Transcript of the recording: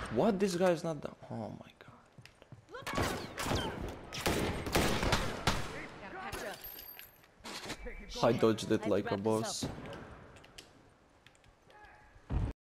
What? This guy is not done. Oh my god. I dodged it like a boss.